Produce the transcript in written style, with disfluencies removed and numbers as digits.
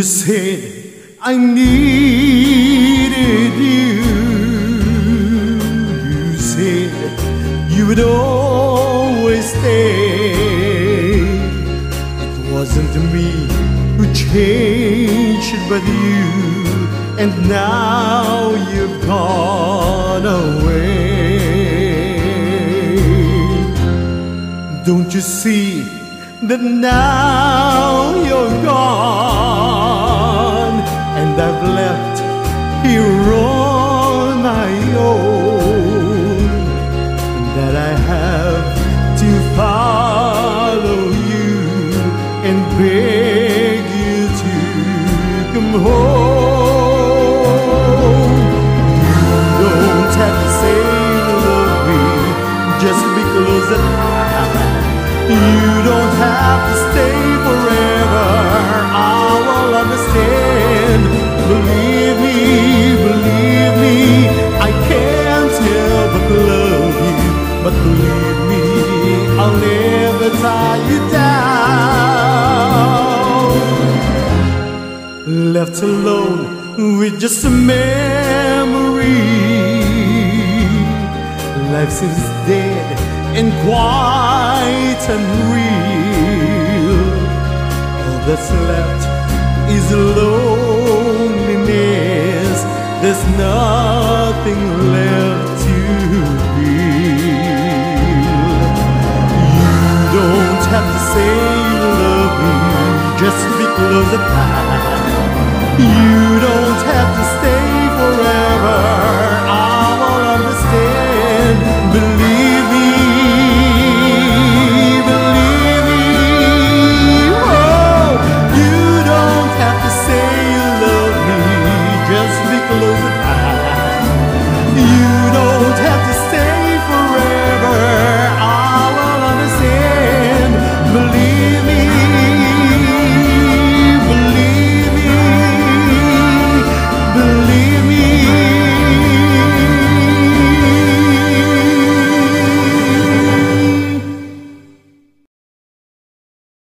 said I needed you. You said you would always stay. It wasn't me who changed, but you. And now you've gone away. Don't you see that now you're gone, and I've left here on my own, that I have to follow you and beg you to come home. You don't have to say you love me just because you don't have to stay forever. I will understand. Believe me, I can't help but love you. But believe me, I'll never tie you down. Left alone with just a memory, life seems dead and quite unreal. All that's left is loneliness. There's nothing left to feel. You don't have to say you love me just because of that. You